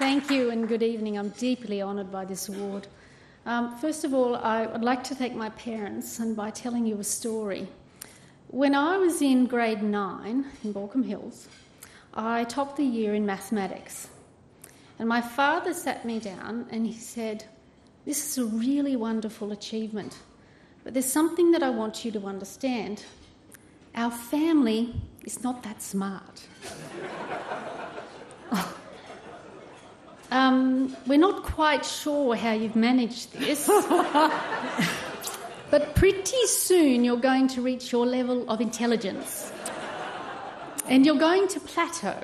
Thank you and good evening. I'm deeply honoured by this award. First of all, I would like to thank my parents and by telling you a story. When I was in grade 9 in Baulkham Hills, I topped the year in mathematics. And my father sat me down and he said, "This is a really wonderful achievement, but there's something that I want you to understand. Our family is not that smart." We're not quite sure how you've managed this, but pretty soon you're going to reach your level of intelligence and you're going to plateau.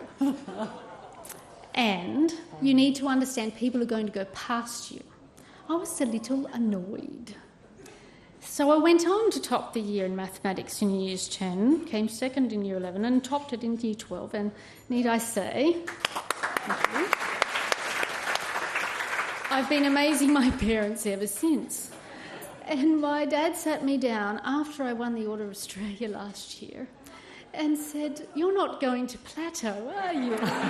And you need to understand people are going to go past you. I was a little annoyed. So I went on to top the year in mathematics in Years 10, came second in Year 11 and topped it in Year 12. And need I say, thank you, I've been amazing my parents ever since. And my dad sat me down after I won the Order of Australia last year and said, "You're not going to plateau, are you?"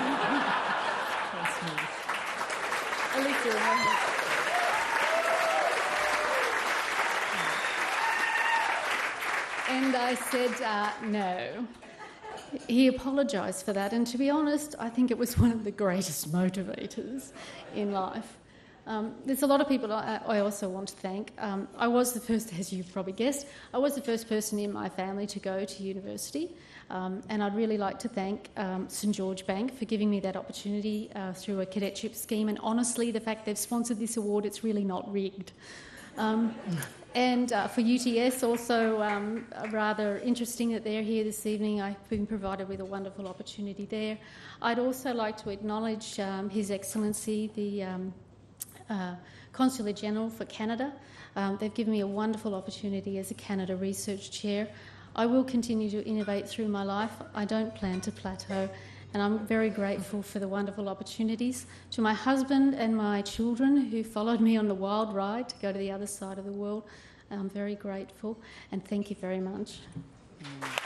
And I said, no. He apologised for that, and to be honest, I think it was one of the greatest motivators in life. There's a lot of people I also want to thank. I was the first, as you've probably guessed, I was the first person in my family to go to university, and I'd really like to thank St George Bank for giving me that opportunity through a cadetship scheme, and honestly, the fact they've sponsored this award, it's really not rigged. And for UTS also, rather interesting that they're here this evening. I've been provided with a wonderful opportunity there. I'd also like to acknowledge His Excellency, the Consular General for Canada. They've given me a wonderful opportunity as a Canada Research Chair. I will continue to innovate through my life. I don't plan to plateau, and I'm very grateful for the wonderful opportunities. To my husband and my children who followed me on the wild ride to go to the other side of the world, I'm very grateful, and thank you very much.